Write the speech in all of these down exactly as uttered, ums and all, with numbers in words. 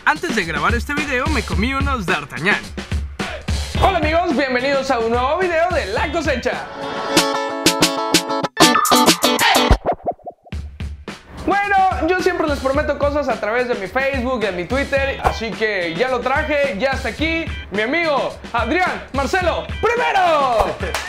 Antes de grabar este video me comí unos d'Artagnan. Hola amigos, bienvenidos a un nuevo video de La Cosecha. Bueno, yo siempre les prometo cosas a través de mi Facebook y de mi Twitter, así que ya lo traje, ya está aquí mi amigo Adrián Marcelo Primero.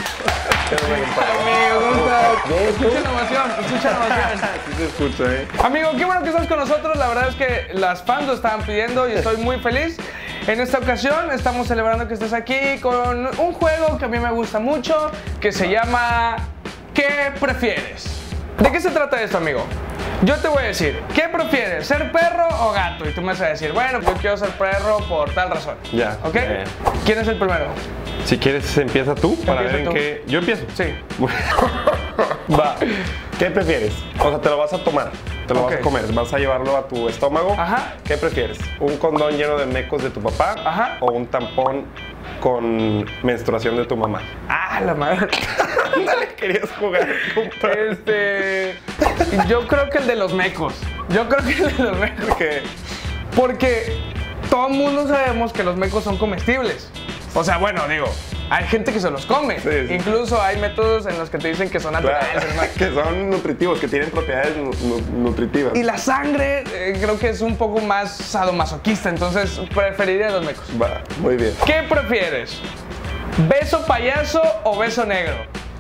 Amigo, ¿cómo estás? Escucha la emoción, escucha la emoción. Sí se escucha, eh. Amigo, qué bueno que estás con nosotros, la verdad es que las fans lo estaban pidiendo y estoy muy feliz. En esta ocasión estamos celebrando que estés aquí con un juego que a mí me gusta mucho, que se llama ¿Qué prefieres? ¿De qué se trata esto, amigo? Yo te voy a decir, ¿qué prefieres? ¿Ser perro o gato? Y tú me vas a decir, bueno, yo quiero ser perro por tal razón. Ya. ¿Ok? Eh. ¿Quién es el primero? Si quieres, empieza tú para Empieza ver en tú. qué. Yo empiezo. Sí. Va. ¿Qué prefieres? O sea, te lo vas a tomar, te lo Ok. vas a comer, vas a llevarlo a tu estómago. Ajá. ¿Qué prefieres? ¿Un condón lleno de mecos de tu papá? Ajá. ¿O un tampón con menstruación de tu mamá? Ah, la madre. Dale, querías jugar, compa. Este. Yo creo que el de los mecos. Yo creo que el de los mecos. ¿Qué? Porque todo el mundo sabemos que los mecos son comestibles. O sea, bueno, digo, hay gente que se los come. Sí, sí. Incluso hay métodos en los que te dicen que son naturales. Claro, que son nutritivos, que tienen propiedades nu- nu- nutritivas. Y la sangre eh, creo que es un poco más sadomasoquista, entonces preferiría los mecos. Va, muy bien. ¿Qué prefieres? ¿Beso payaso o beso negro?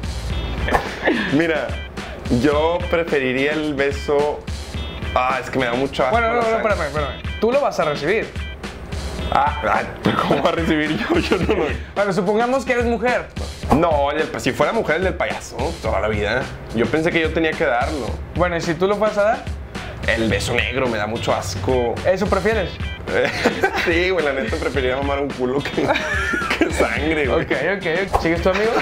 Mira, yo preferiría el beso. Ah, es que me da mucho asco. Bueno, no, la no, sangre. espérame, espérame. Tú lo vas a recibir. Ah, ay, pero ¿cómo va a recibir yo? Yo no lo. Bueno, supongamos que eres mujer. No, el- si fuera mujer, el del payaso, toda la vida. Yo pensé que yo tenía que darlo. Bueno, ¿y si tú lo fueras a dar? El beso negro me da mucho asco. ¿Eso prefieres? Sí, güey, la neta preferiría mamar un culo que, que sangre, güey. Ok, ok. ¿Sigues tu amigo?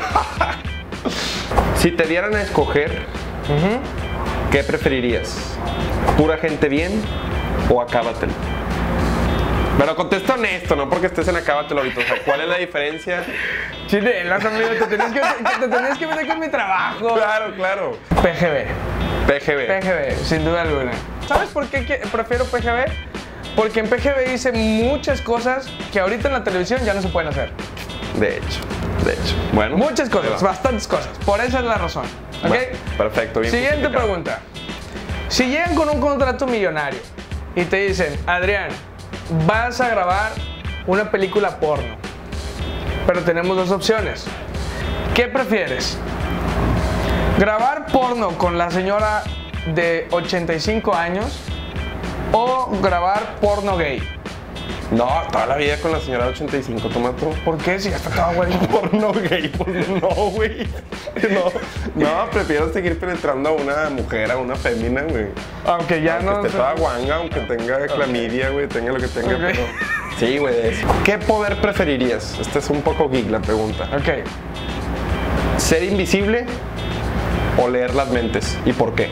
Si te dieran a escoger, ¿qué preferirías? ¿Pura gente bien o acábatelo? Pero contesta honesto, no porque estés en acábatelo ahorita. O sea, ¿cuál es la diferencia? Chinelas, amigo, te tenías que, te tenías que meter con mi trabajo. Claro, claro. P G B. P G B. P G B, sin duda alguna. ¿Sabes por qué que- prefiero P G B? Porque en P G B hice muchas cosas que ahorita en la televisión ya no se pueden hacer. De hecho, de hecho. Bueno. Muchas cosas, ahí va. bastantes cosas. Por esa es la razón. ¿Ok? Va, perfecto, bien Siguiente justificado. pregunta. Si llegan con un contrato millonario y te dicen, Adrián, vas a grabar una película porno, pero tenemos dos opciones. ¿Qué prefieres? ¿Grabar porno con la señora de ochenta y cinco años o grabar porno gay? No, toda la vida con la señora de ochenta y cinco, toma tú. ¿Por qué? Si ya está toda güey. Porno gay, pues no, güey. No, no, prefiero seguir penetrando a una mujer, a una fémina, güey. Aunque ya Aunque no... esté toda guanga, aunque tenga clamidia, güey, tenga lo que tenga, Ok. pero... Sí, güey, de eso. ¿Qué poder preferirías? Esta es un poco geek la pregunta. Ok. ¿Ser invisible o leer las mentes? ¿Y por qué?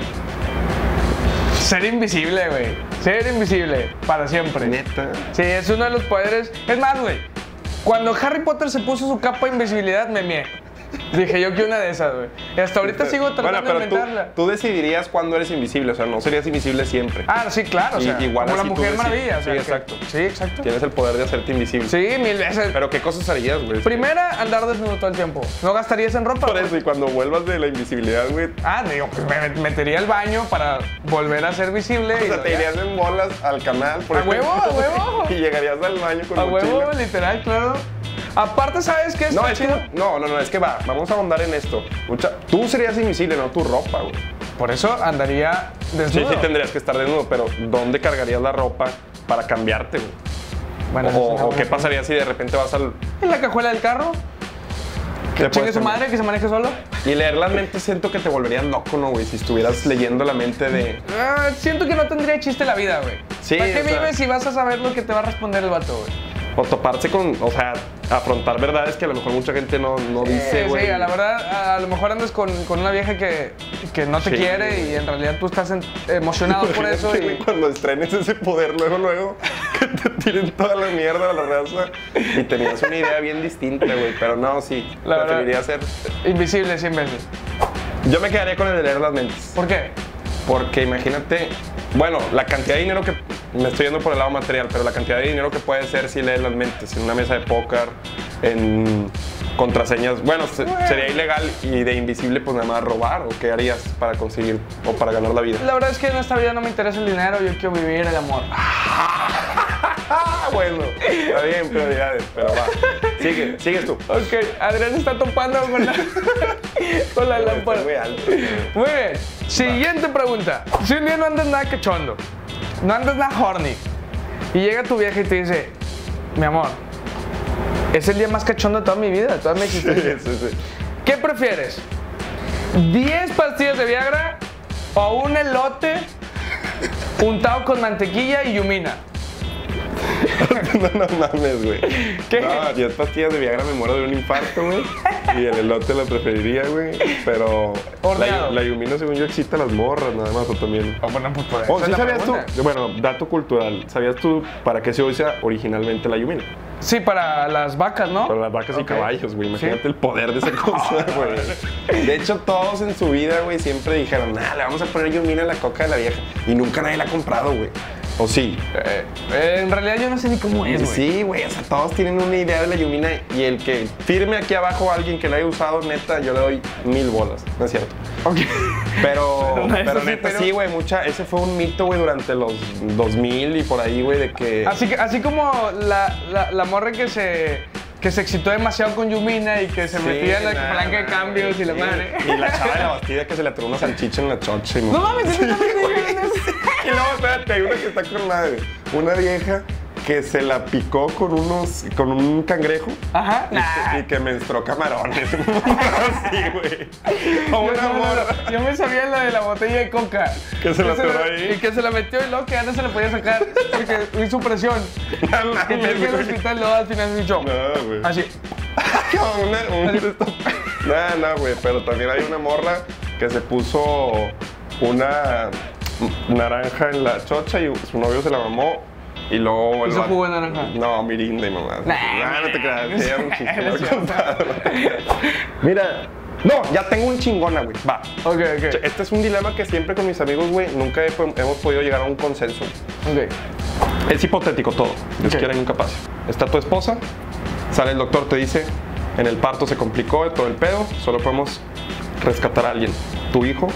Ser invisible, güey. Ser invisible para siempre. Neta. Sí, es uno de los poderes. Es más, güey. Cuando Harry Potter se puso su capa de invisibilidad, me mié. Dije yo que una de esas, güey. Y hasta ahorita sigo tratando Bueno, pero de tú, inventarla. tú decidirías cuándo eres invisible, o sea, no serías invisible siempre. Ah, sí, claro. O sea, Y- igual como la así tú Mujer deci- Maravilla. O sea, sí, que- exacto. Sí, exacto. Tienes el poder de hacerte invisible. Sí, mil veces. Pero ¿qué cosas harías, güey? Primera, andar desnudo todo el tiempo. ¿No gastarías en ropa? Por güey? eso, y cuando vuelvas de la invisibilidad, güey, Ah, digo, pues me metería al baño para volver a ser visible. o y sea, te ya. irías en bolas al canal, por ¡A huevo, a huevo! Y llegarías al baño con A mochila. huevo, literal, claro. Aparte, ¿sabes qué? No, Está es que, chido. no, no, no, es que va, vamos a ahondar en esto. Mucha- tú serías invisible, no tu ropa, güey. Por eso andaría Sí, desnudo. sí tendrías que estar desnudo, pero ¿dónde cargarías la ropa para cambiarte, güey? Bueno, esa es O, una o buena qué pasaría si de repente vas al... ¿En la cajuela del carro? ¿Qué Que chingue puedes su cambiar? madre, que se maneje solo. Y leer las mentes siento que te volverías loco, ¿no, güey? Si estuvieras leyendo la mente de... Ah, siento que no tendría chiste la vida, güey. Sí, ¿Para qué o sea- vives si vas a saber lo que te va a responder el vato, güey? O toparse con... O sea, afrontar verdades que a lo mejor mucha gente no, no dice, Sí, güey. sí, a la verdad, a lo mejor andas con, con una vieja que, que no te Sí, quiere güey. y en realidad tú estás en- emocionado por eso. Imagínate, güey, Y, cuando estrenes ese poder, luego, luego, que te tiren toda la mierda a la raza. Y tenías una idea bien distinta, güey. Pero no, sí, La verdad. preferiría ser... invisible cien veces. Yo me quedaría con el de leer las mentes. ¿Por qué? Porque imagínate, bueno, la cantidad de dinero que me estoy yendo por el lado material, pero la cantidad de dinero que puede ser si lees las mentes en una mesa de póker, en contraseñas, bueno, se- sería ilegal y de invisible pues nada más robar, ¿o qué harías para conseguir o para ganar la vida? La verdad es que en esta vida no me interesa el dinero, yo quiero vivir el amor. Ah, bueno, está bien, prioridades, pero va. Sigue, sigues tú. Ok, Adrián está topando con la, con la lámpara. Está muy alto. Muy bien, siguiente pregunta. Si un día no andas nada cachondo, no andas nada horny, y llega tu vieja y te dice, mi amor, es el día más cachondo de toda mi vida, de toda mi existencia. Sí, sí, sí. ¿Qué prefieres? ¿diez pastillas de Viagra o un elote untado con mantequilla y yumina? No, no mames, güey. ¿Qué? No, diez pastillas de Viagra me muero de un infarto, güey. Y el elote lo preferiría, güey. Pero Horneado. la, la yumina, según yo, excita a las morras, nada más, o también. Oh, bueno, pues por Oh, eso ¿sí es la sabías tú? pregunta. Bueno, dato cultural. ¿Sabías tú para qué se usa originalmente la yumina? Sí, para las vacas, ¿no? Para las vacas Ok. y caballos, güey. Imagínate Sí. el poder de esa cosa, güey. De hecho, todos en su vida, güey, siempre dijeron, nah, le vamos a poner yumina a la coca de la vieja. Y nunca nadie la ha comprado, güey. ¿O sí? Eh, eh, en realidad yo no sé ni cómo es, güey. Sí, güey, o sea, todos tienen una idea de la yumina y el que firme aquí abajo a alguien que la haya usado, neta, yo le doy mil bolas, ¿no es cierto? Ok. Pero, Pero no, eso pero sí, neta, pero- sí, güey, mucha, ese fue un mito, güey, durante los dos mil y por ahí, güey, de que... Así, que, así como la, la, la morra que se, que se excitó demasiado con Yumina y que se Sí, metía en la nah, palanca de nah, cambios y la sí. madre. Y la chava de la Bastida que se le atoró una salchicha en la chocha. Y No mames, ¿sí también te dijeron eso? Y luego, espérate, hay una que está con madre. Una vieja que se la picó con unos, con un cangrejo. Ajá. Y, Nah. que, y que menstruó camarones. Así, güey. Como Yo, una no, no, morra. no. Yo me sabía la de la botella de coca. Que se la atoró la- ahí. Y que se la metió y luego que ya no se la podía sacar porque hizo presión. No Que tenía que ir al mames, güey. hospital y luego al final se echó. No, güey. Así. Una, un, no, no, güey, pero también hay una morra que se puso una naranja en la chocha y su novio se la mamó y luego... el ¿Hizo vato- jugo de naranja? No, mirinda y mamá. Nah, no te creas, no sí, era un es chiste, lo he cierto. contado. Mira, no, ya tengo un chingona, güey, va. Ok, ok. Este es un dilema que siempre con mis amigos, güey, nunca he- hemos podido llegar a un consenso. Ok. Es hipotético todo, Dios Ok. quiera y nunca pase. Está tu esposa, sale el doctor, te dice, en el parto se complicó todo el pedo, solo podemos rescatar a alguien, tu hijo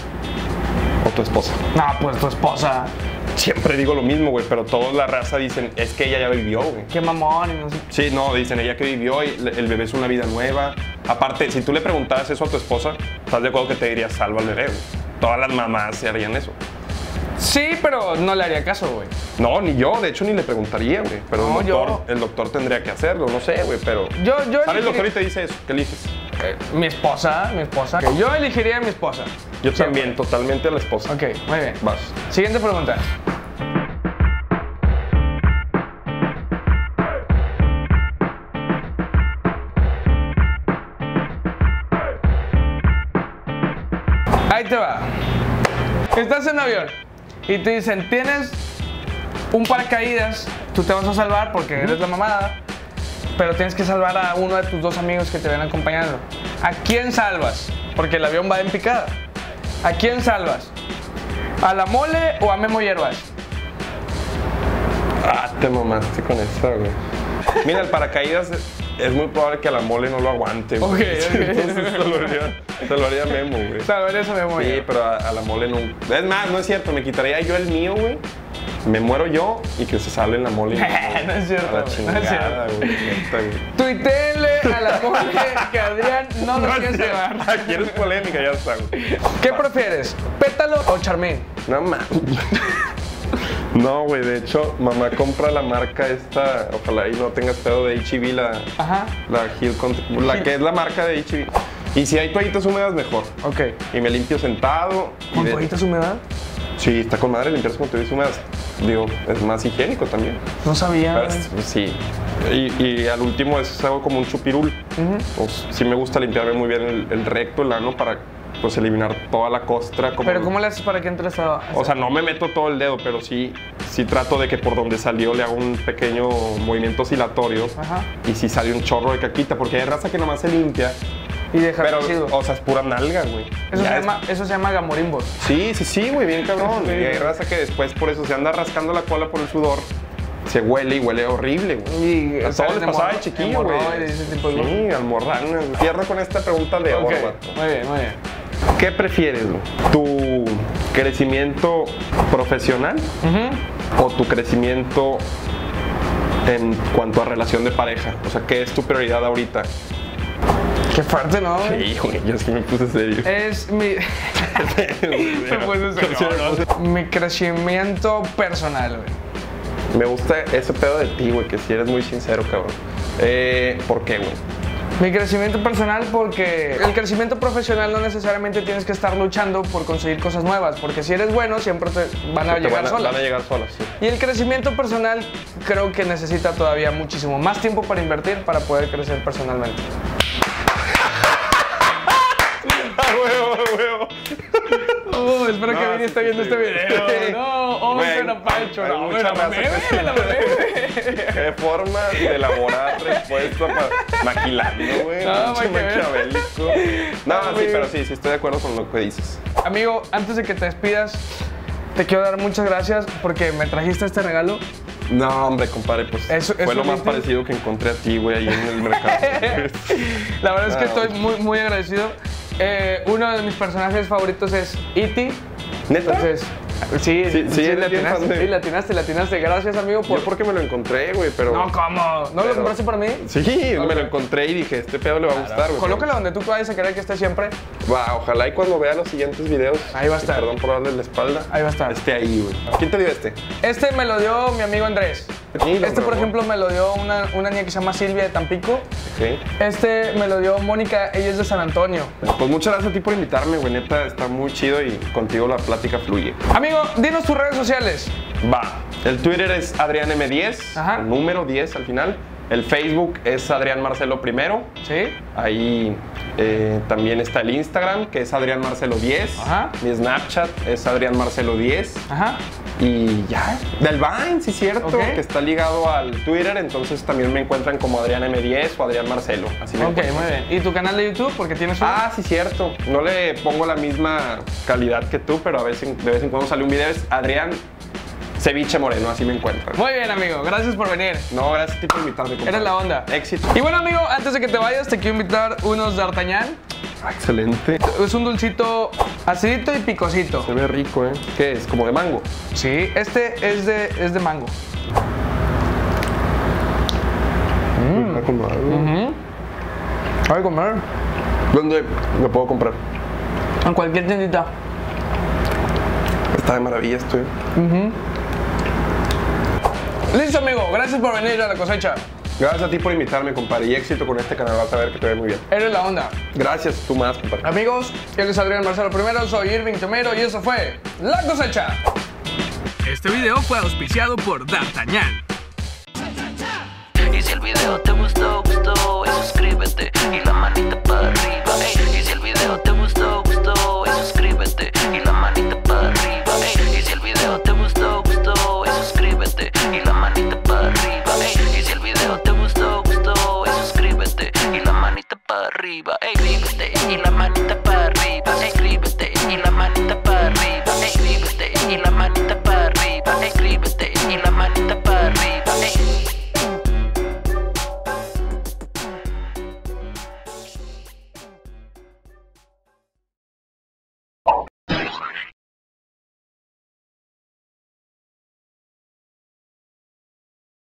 o tu esposa. No, pues tu esposa. Siempre digo lo mismo, güey, pero toda la raza dicen, es que ella ya vivió, güey. Qué mamón y no sé. Sí, no, dicen ella que vivió y le- el bebé es una vida nueva. Aparte, si tú le preguntaras eso a tu esposa, ¿estás de acuerdo que te diría salva al bebé, güey? Todas las mamás se harían eso. Sí, pero no le haría caso, güey. No, ni yo, de hecho ni le preguntaría, güey. Pero No, el, yo. doctor, el doctor tendría que hacerlo, no sé, güey, pero... Yo, yo Sale el doctor y elegiría- te dice eso, ¿qué eliges? Eh, mi esposa, mi esposa. Ok, yo elegiría a mi esposa. Yo Siempre. también, totalmente a la esposa. Ok, muy bien. Vas. Siguiente pregunta. Ahí te va. Estás en avión y te dicen, tienes un paracaídas, tú te vas a salvar porque eres la mamada, pero tienes que salvar a uno de tus dos amigos que te ven acompañando. ¿A quién salvas? Porque el avión va en picada. ¿A quién salvas? ¿A la mole o a Memo Hierbas? Ah, te mamaste con esta, güey. Mira, el paracaídas es muy probable que a la mole no lo aguante, güey. Ok, ok. Entonces se lo haría, se lo haría Memo, güey. Salvarías a Memo Sí, Hierbas. pero a, a la mole no. Es más, no es cierto, me quitaría yo el mío, güey. Me muero yo y que se sale en la mole. No es cierto, A la güey, no es chingada, cierto. güey. neta, güey. Tuiteenle a la mole que Adrián no lo No es quiere cierto. llevar. Ah, ¿quieres polémica? Ya está, güey. ¿Qué prefieres? ¿Pétalo o Charmín? No mames. No, güey, de hecho, mamá compra la marca esta, ojalá y no tengas pedo de H E B, la, Ajá. la Hill Country, la que es la marca de H E B. Y si hay toallitas húmedas, mejor. Ok. Y me limpio sentado. y ¿Con de- toallitas humedad? Sí, está con madre limpiarse con toallitas húmedas. Digo, es más higiénico también. No sabía. Pero es- sí. Y, y al último es algo como un chupirul. Pues, sí me gusta limpiarme muy bien el, el recto, el ano, para pues eliminar toda la costra. Como Pero ¿cómo le haces para que entre esta? O sea, no me meto todo el dedo, pero sí, sí trato de que por donde salió le hago un pequeño movimiento oscilatorio. Ajá. Y sí sale un chorro de caquita, porque hay raza que nomás se limpia Y deja Pero, residuo. o sea, es pura nalga, güey. Eso, se Ya llama, eso se llama gamorimbos. es- Sí, sí, sí, güey, bien cabrón. Sí. Y hay raza que después por eso se anda rascando la cola por el sudor. Se huele y huele horrible, güey. Y A todos salen les de pasaba hemorro- de chiquillo, güey. hemorroides y ese tipo de Sí, almorranas. Cierro con esta pregunta de oro, Ok, vato. muy bien, muy bien. ¿Qué prefieres, güey? ¿Tu crecimiento profesional o tu crecimiento en cuanto a relación de pareja? O sea, ¿qué es tu prioridad ahorita? Qué fuerte, ¿no? Sí, güey, yo sí me puse serio. Es mi... Me puse serio, ¿no? Mi crecimiento personal, güey. Me gusta ese pedo de ti, güey, que si eres muy sincero, cabrón. Eh, ¿Por qué, güey? Mi crecimiento personal porque el crecimiento profesional no necesariamente tienes que estar luchando por conseguir cosas nuevas, porque si eres bueno siempre te van a Te llegar van a, solas. van a llegar solas, sí. Y el crecimiento personal creo que necesita todavía muchísimo más tiempo para invertir para poder crecer personalmente. ¡A huevo, a huevo! Oh, espero No, que Vini sí, esté sí, viendo sí, este güey. video. No, oh, Güey, suena Pancho. hay No, mucha me la raza mamé, que güey, sí. me la mamé, güey. Qué forma de elaborar respuesta para maquilando, güey. No, Pinche Maquiavel. maquiavélico. No, sí, Amigo. pero sí, sí estoy de acuerdo con lo que dices. Amigo, antes de que te despidas, te quiero dar muchas gracias porque me trajiste este regalo. No, hombre, compadre, pues Eso- fue eso lo más viste. parecido que encontré a ti, güey, ahí en el mercado. La verdad es que Ah, estoy ok. muy, muy agradecido. Eh, uno de mis personajes favoritos es E T ¿Neta? Entonces, sí, Sí, sí, eres bien latinaste, fan de- sí, latinaste, latinaste. Gracias, amigo, por... Yo porque me lo encontré, güey, pero... No, ¿cómo? ¿No lo Pero- compraste para mí? Sí, Ok. me lo encontré y dije, este pedo le va a gustar, güey. Colócala donde tú vayas a querer que esté siempre. Va, ojalá y cuando vea los siguientes videos... Ahí va a estar. Perdón por darle la espalda. Ahí va a estar. Esté ahí, güey. ¿Quién te dio este? Este me lo dio mi amigo Andrés. Sí, lo Este, por grabó. ejemplo, me lo dio una, una niña que se llama Silvia de Tampico. Ok. Este me lo dio Mónica, ella es de San Antonio. Pues muchas gracias a ti por invitarme, güey. Neta, está muy chido y contigo la plática fluye. Amigo, dinos tus redes sociales. Va. El Twitter es Adrián M diez, Ajá. el número diez al final. El Facebook es Adrián Marcelo primero. ¿Sí? Ahí eh, también está el Instagram, que es Adrián Marcelo diez. Ajá. Mi Snapchat es Adrián Marcelo diez. Ajá. Y ya. Del Vine, sí, cierto, Ok. que está ligado al Twitter. Entonces también me encuentran como Adrián M diez o Adrián Marcelo. Así me Ok, encuentran. muy bien. ¿Y tu canal de YouTube? Porque tienes un... Ah, sí, cierto. No le pongo la misma calidad que tú, pero a veces, de vez en cuando sale un video. Es Adrián Ceviche Moreno, así me encuentran. Muy bien, amigo. Gracias por venir. No, gracias a ti por invitarme, compadre. Eres la onda. Éxito. Y bueno, amigo, antes de que te vayas, te quiero invitar unos D'Artagnan. Ah, excelente. Es un dulcito acidito y picosito. Se ve rico, ¿eh? ¿Qué es? ¿Como de mango? Sí, este es de, es de mango. Está con algo. Voy a comer. ¿Dónde lo puedo comprar? En cualquier tiendita. Está de maravilla esto, ¿eh? Listo, amigo. Gracias por venir a La Cosecha. Gracias a ti por invitarme, compadre. Y éxito con este canal. Vas a ver que te ve muy bien. Eres la onda. Gracias, tú más, compadre. Amigos, él es Adrián Marcelo primero, soy Irving Tomero y eso fue La Cosecha. Este video fue auspiciado por D'Artagnan. Y si el video te gustó, gustó, y suscríbete y la manita para arriba, ey. Y